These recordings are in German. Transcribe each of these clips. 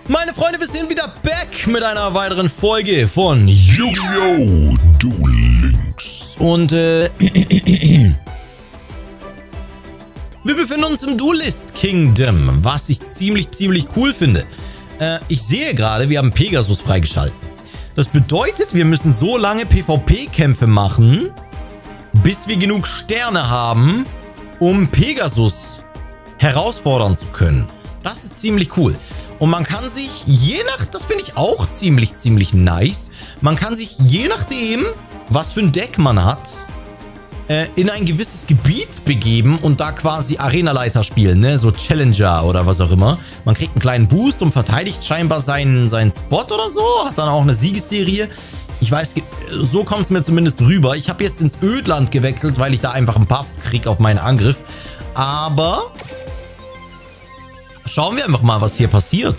Meine Freunde, wir sind wieder back mit einer weiteren Folge von Yu-Gi-Oh! Duel Links. Und wir befinden uns im Duelist Kingdom, was ich ziemlich cool finde. Ich sehe gerade, wir haben Pegasus freigeschaltet. Das bedeutet, wir müssen so lange PvP-Kämpfe machen, bis wir genug Sterne haben, um Pegasus herausfordern zu können. Das ist ziemlich cool. Und man kann sich das finde ich auch ziemlich nice. Man kann sich je nachdem, was für ein Deck man hat, in ein gewisses Gebiet begeben und da quasi Arenaleiter spielen, ne? So Challenger oder was auch immer. Man kriegt einen kleinen Boost und verteidigt scheinbar seinen Spot oder so. Hat dann auch eine Siegesserie. Ich weiß, so kommt es mir zumindest rüber. Ich habe jetzt ins Ödland gewechselt, weil ich da einfach einen Buff kriege auf meinen Angriff. Aber schauen wir einfach mal, was hier passiert.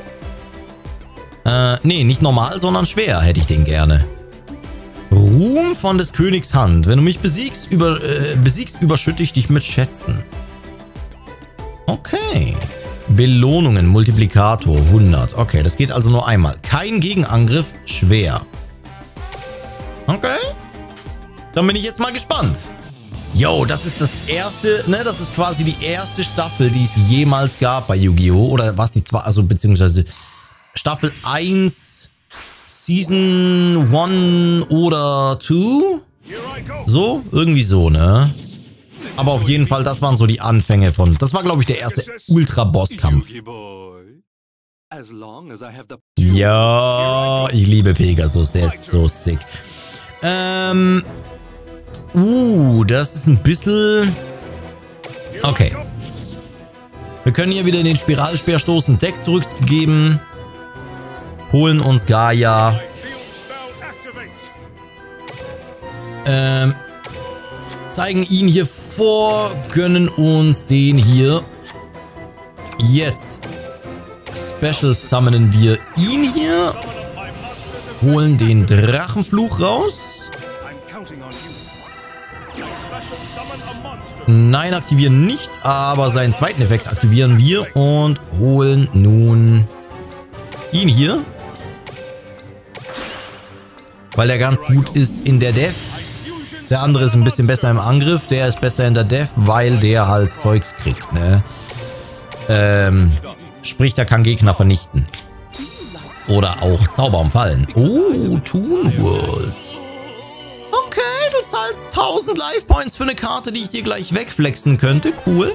Nee, nicht normal, sondern schwer hätte ich den gerne. Ruhm von des Königs Hand. Wenn du mich besiegst, überschütte ich dich mit Schätzen. Okay. Belohnungen, Multiplikator, 100. Okay, das geht also nur einmal. Kein Gegenangriff, schwer. Okay. Dann bin ich jetzt mal gespannt. Yo, das ist das erste, ne? Das ist quasi die erste Staffel, die es jemals gab bei Yu-Gi-Oh! Oder was die zwei, also beziehungsweise Staffel 1, Season 1 oder 2? So? Irgendwie so, ne? Aber auf jeden Fall, das waren so die Anfänge von... Das war, glaube ich, der erste Ultra-Boss-Kampf. Ja, ich liebe Pegasus, der ist so sick. Das ist ein bisschen... Okay. Wir können hier wieder in den Spiralspeerstoß ein Deck zurückgeben. Holen uns Gaia. Zeigen ihn hier vor. Gönnen uns den hier. Jetzt Special summonen wir ihn hier. Holen den Drachenfluch raus. Nein, aktivieren nicht, aber seinen zweiten Effekt aktivieren wir und holen nun ihn hier. Weil er ganz gut ist in der Def. Der andere ist ein bisschen besser im Angriff. Der ist besser in der Def, weil der halt Zeugs kriegt, ne? Sprich, der kann Gegner vernichten. Oder auch Zauber umfallen. Oh, Toon World. Okay, du zahlst 1000 Life Points für eine Karte, die ich dir gleich wegflexen könnte. Cool.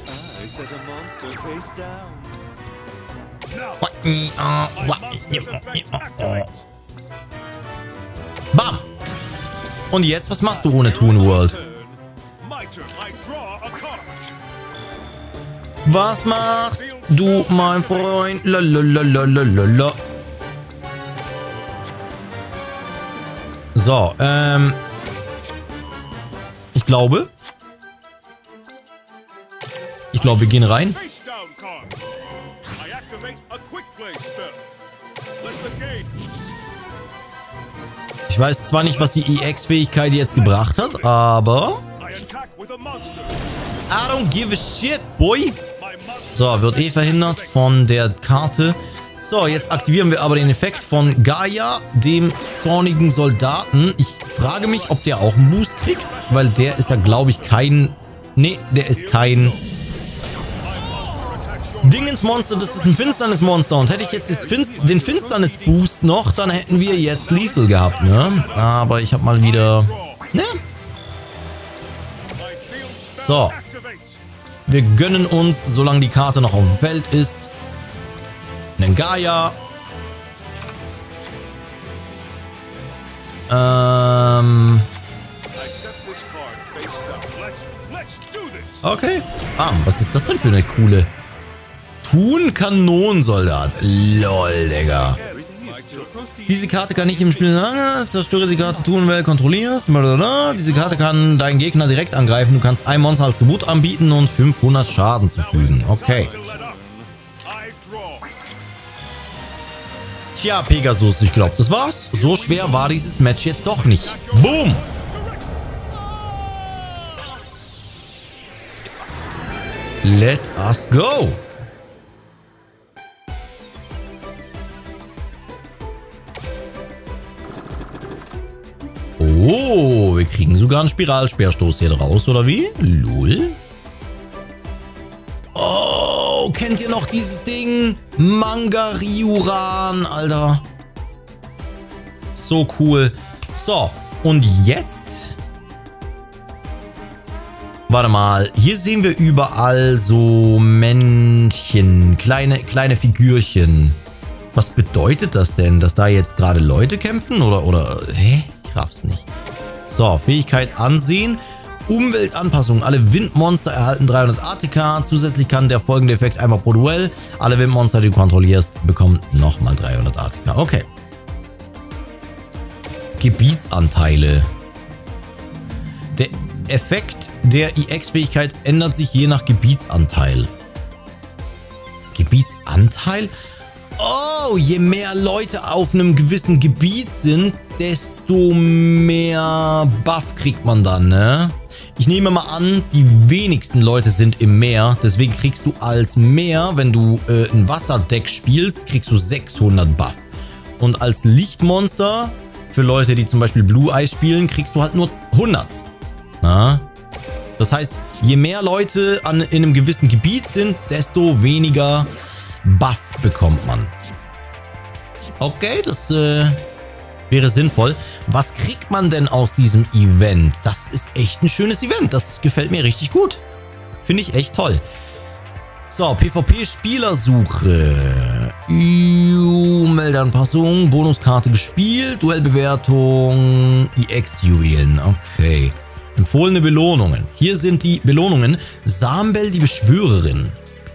Bam. Und jetzt, was machst du ohne Toon World? Was machst du, mein Freund? Lalalala. So, Ich glaube, wir gehen rein. Ich weiß zwar nicht, was die EX-Fähigkeit jetzt gebracht hat, aber I don't give a shit, boy. So, wird verhindert von der Karte. So, jetzt aktivieren wir aber den Effekt von Gaia, dem zornigen Soldaten. Ich frage mich, ob der auch einen Boost kriegt, weil der ist ja, glaube ich, kein... Nee, der ist kein... Dingens-Monster, das ist ein Finsternis-Monster. Und hätte ich jetzt den Finsternis-Boost noch, dann hätten wir jetzt Lethal gehabt, ne? Aber ich habe mal wieder... Ne? So. Wir gönnen uns, solange die Karte noch auf Welt ist, einen Gaia. Okay. Was ist das denn für eine coole... Thun-Kanonensoldat. Lol, Digga. Diese Karte kann nicht im Spiel... Zerstöre die Karte Thun-Welt, kontrollierst. Diese Karte kann deinen Gegner direkt angreifen. Du kannst ein Monster als Gebot anbieten und 500 Schaden zufügen. Okay. Tja, Pegasus, ich glaube, das war's. So schwer war dieses Match jetzt doch nicht. Boom! Let us go! Oh, wir kriegen sogar einen Spiralsperrstoß hier draus, oder wie? Lul. Oh, kennt ihr noch dieses Ding? Mangariuran, Alter. So cool. So, und jetzt... Warte mal, hier sehen wir überall so Männchen, kleine Figürchen. Was bedeutet das denn? Dass da jetzt gerade Leute kämpfen? Oder, hä? Ich raff's nicht. So, Fähigkeit ansehen. Umweltanpassung. Alle Windmonster erhalten 300 ATK. Zusätzlich kann der folgende Effekt einmal pro Duell. Alle Windmonster, die du kontrollierst, bekommen nochmal 300 ATK. Okay. Gebietsanteile. Der Effekt der EX-Fähigkeit ändert sich je nach Gebietsanteil. Gebietsanteil? Oh, je mehr Leute auf einem gewissen Gebiet sind, desto mehr Buff kriegt man dann, ne? Ich nehme mal an, die wenigsten Leute sind im Meer. Deswegen kriegst du als Meer, wenn du ein Wasserdeck spielst, kriegst du 600 Buff. Und als Lichtmonster, für Leute, die zum Beispiel Blue Eyes spielen, kriegst du halt nur 100. Na? Das heißt, je mehr Leute in einem gewissen Gebiet sind, desto weniger Buff bekommt man. Okay, das wäre sinnvoll. Was kriegt man denn aus diesem Event? Das ist echt ein schönes Event. Das gefällt mir richtig gut. Finde ich echt toll. So, PvP-Spielersuche. Meldeanpassung, Bonuskarte gespielt, Duellbewertung, EX-Juwelen. Okay. Empfohlene Belohnungen. Hier sind die Belohnungen. Sambel, die Beschwörerin.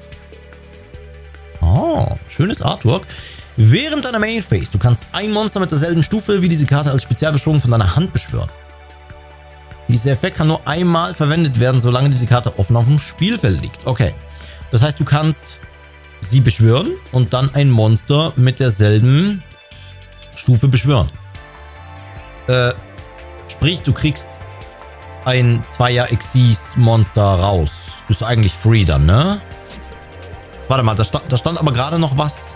Oh, schönes Artwork. Während deiner Main Phase, du kannst ein Monster mit derselben Stufe wie diese Karte als Spezialbeschwörung von deiner Hand beschwören. Dieser Effekt kann nur einmal verwendet werden, solange diese Karte offen auf dem Spielfeld liegt. Okay. Das heißt, du kannst sie beschwören und dann ein Monster mit derselben Stufe beschwören. Sprich, du kriegst ein 2er Xyz Monster raus. Bist du eigentlich free dann, ne? Warte mal, da stand aber gerade noch was.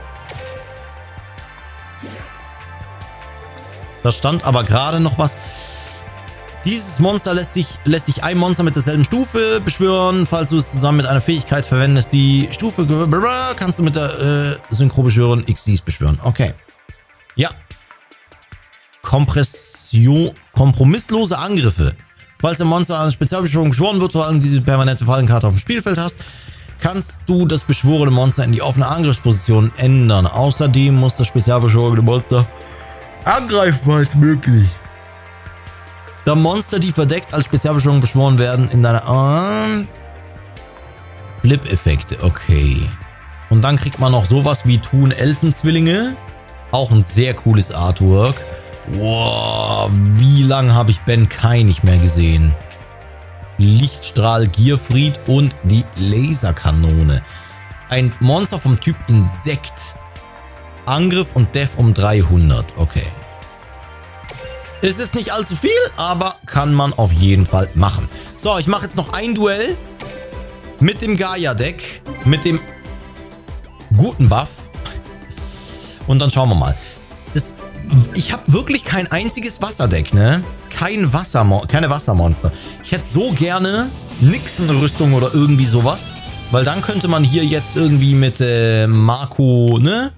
Da stand aber gerade noch was. Dieses Monster lässt dich ein Monster mit derselben Stufe beschwören. Falls du es zusammen mit einer Fähigkeit verwendest, die Stufe kannst du mit der Synchro-Beschwörung Xyz beschwören. Okay. Ja. Kompromisslose Angriffe. Falls ein Monster an Spezialbeschwörung beschworen wird, weil du diese permanente Fallenkarte auf dem Spielfeld hast, kannst du das beschworene Monster in die offene Angriffsposition ändern. Außerdem muss das spezialbeschworene Monster angreifen, falls möglich. Da Monster, die verdeckt als Spezialbeschwörung beschworen werden, in deiner Flip-Effekte. Okay. Und dann kriegt man noch sowas wie Thun-Elfenzwillinge. Auch ein sehr cooles Artwork. Wow, wie lange habe ich Ben Kai nicht mehr gesehen? Lichtstrahl Gierfried und die Laserkanone. Ein Monster vom Typ Insekt. Angriff und Def um 300. Okay. Ist jetzt nicht allzu viel, aber kann man auf jeden Fall machen. So, ich mache jetzt noch ein Duell mit dem Gaia-Deck. Mit dem guten Buff. Und dann schauen wir mal. Ich habe wirklich kein einziges Wasserdeck, ne? Keine Wassermonster. Ich hätte so gerne Nixon-Rüstung oder irgendwie sowas. Weil dann könnte man hier jetzt irgendwie mit Marco, ne?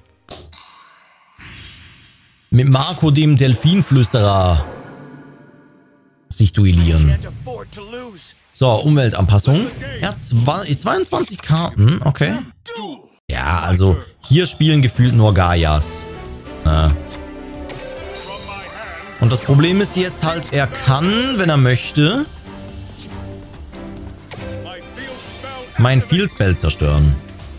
Mit Marco, dem Delfinflüsterer, sich duellieren. So, Umweltanpassung. Er hat 22 Karten, okay. Ja, also hier spielen gefühlt nur Gaias. Na. Und das Problem ist jetzt halt, er kann, wenn er möchte, mein Field Spell zerstören.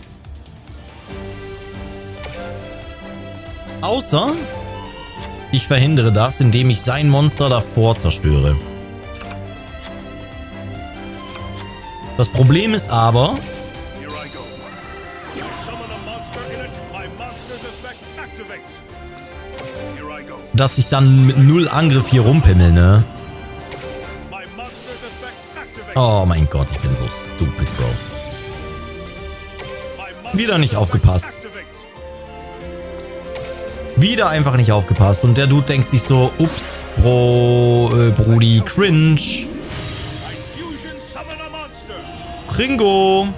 Außer ich verhindere das, indem ich sein Monster davor zerstöre. Das Problem ist aber, dass ich dann mit 0 Angriff hier rumpimmel, ne? Oh mein Gott, ich bin so stupid, Bro. Wieder nicht aufgepasst. Wieder einfach nicht aufgepasst. Und der Dude denkt sich so, ups, Brudi, cringe. Kringo.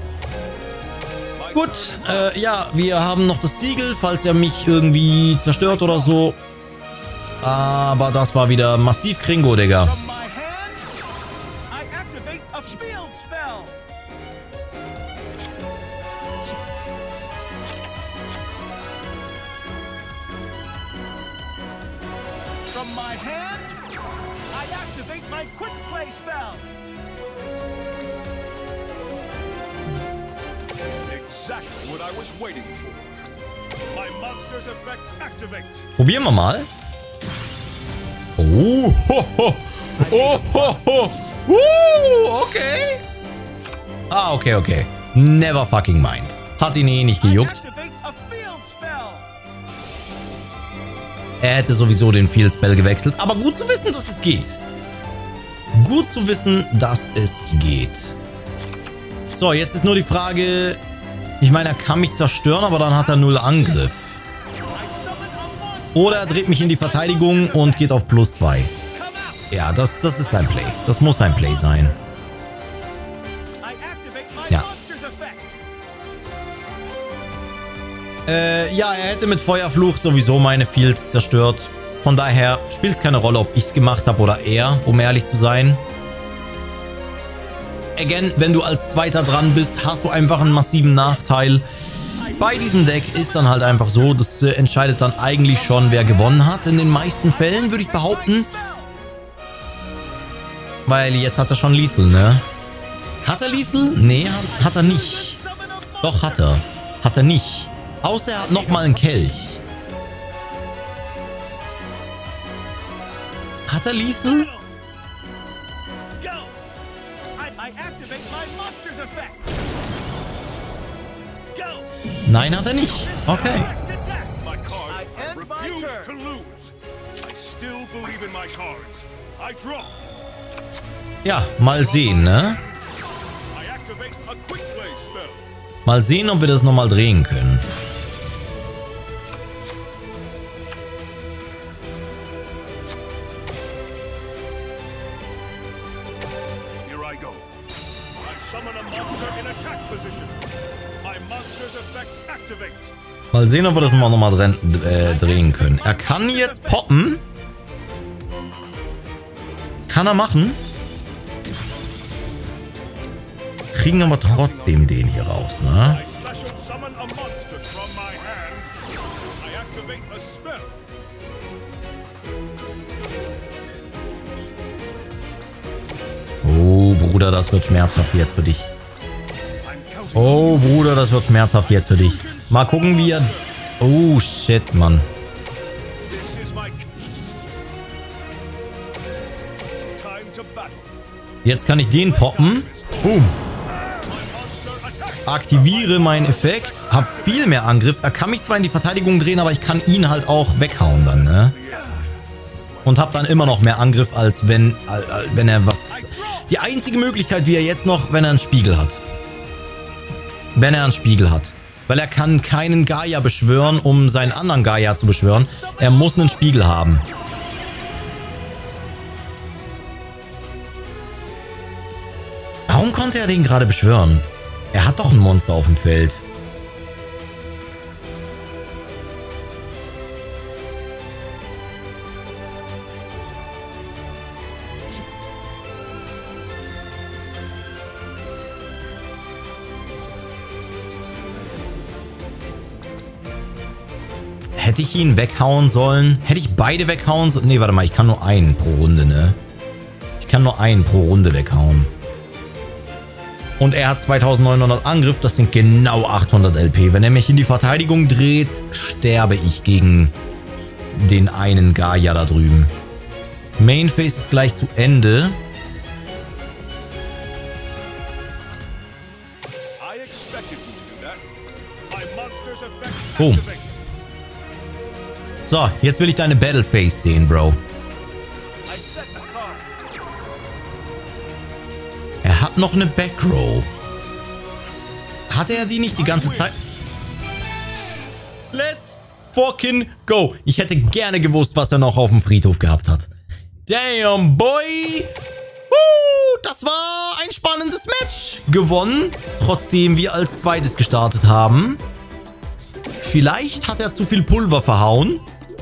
Gut, ja, wir haben noch das Siegel, falls er mich irgendwie zerstört oder so. Aber das war wieder massiv Kringo, Digga. Probieren wir mal. Oh, ho, ho. Oh, ho, ho. Okay. Ah, okay, okay. Never fucking mind. Hat ihn eh nicht gejuckt. Er hätte sowieso den Field Spell gewechselt. Aber gut zu wissen, dass es geht. Gut zu wissen, dass es geht. So, jetzt ist nur die Frage... Ich meine, er kann mich zerstören, aber dann hat er 0 Angriff. Oder er dreht mich in die Verteidigung und geht auf +2. Ja, das ist sein Play. Das muss sein Play sein. Ja. Ja, er hätte mit Feuerfluch sowieso meine Field zerstört. Von daher spielt es keine Rolle, ob ich es gemacht habe oder er, um ehrlich zu sein. Again, wenn du als Zweiter dran bist, hast du einfach einen massiven Nachteil. Bei diesem Deck ist dann halt einfach so, das entscheidet dann eigentlich schon, wer gewonnen hat. In den meisten Fällen würde ich behaupten. Weil jetzt hat er schon Lethal, ne? Hat er Lethal? Nee, hat er nicht. Doch, hat er. Hat er nicht. Außer er hat nochmal einen Kelch. Hat er Lethal? Nein, hat er nicht. Okay. Ja, mal sehen, ne? Mal sehen, ob wir das nochmal drehen können. Mal sehen, ob wir das nochmal drehen können. Er kann jetzt poppen. Kann er machen. Kriegen aber trotzdem den hier raus, ne? Oh, Bruder, das wird schmerzhaft jetzt für dich. Oh, Bruder, das wird schmerzhaft jetzt für dich. Mal gucken, wie er... Oh, shit, Mann. Jetzt kann ich den poppen. Boom. Aktiviere meinen Effekt. Hab viel mehr Angriff. Er kann mich zwar in die Verteidigung drehen, aber ich kann ihn halt auch weghauen dann, ne? Und hab dann immer noch mehr Angriff, als wenn er was... Die einzige Möglichkeit wäre jetzt noch, wenn er einen Spiegel hat. Wenn er einen Spiegel hat. Weil er kann keinen Gaia beschwören, um seinen anderen Gaia zu beschwören. Er muss einen Spiegel haben. Warum konnte er den gerade beschwören? Er hat doch ein Monster auf dem Feld. Hätte ich ihn weghauen sollen? Hätte ich beide weghauen sollen? Nee, warte mal, ich kann nur einen pro Runde, ne? Ich kann nur einen pro Runde weghauen. Und er hat 2900 Angriff, das sind genau 800 LP. Wenn er mich in die Verteidigung dreht, sterbe ich gegen den einen Gaia da drüben. Main Phase ist gleich zu Ende. Boom. So, jetzt will ich deine Battle Phase sehen, Bro. Er hat noch eine Backrow. Hatte er die nicht die ganze Zeit? Let's fucking go. Ich hätte gerne gewusst, was er noch auf dem Friedhof gehabt hat. Damn, boy. Das war ein spannendes Match. Gewonnen, trotzdem wir als zweites gestartet haben. Vielleicht hat er zu viel Pulver verhauen.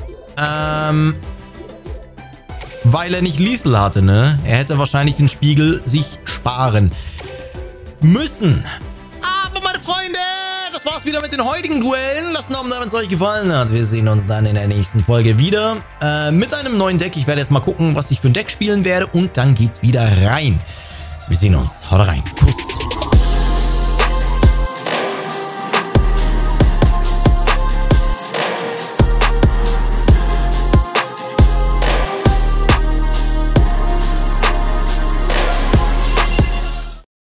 Weil er nicht Lethal hatte, ne? Er hätte wahrscheinlich den Spiegel sich sparen müssen. Aber meine Freunde, das war's wieder mit den heutigen Duellen. Lasst einen Daumen da, wenn es euch gefallen hat. Wir sehen uns dann in der nächsten Folge wieder. Mit einem neuen Deck. Ich werde jetzt mal gucken, was ich für ein Deck spielen werde. Und dann geht's wieder rein. Wir sehen uns. Haut rein. Kuss.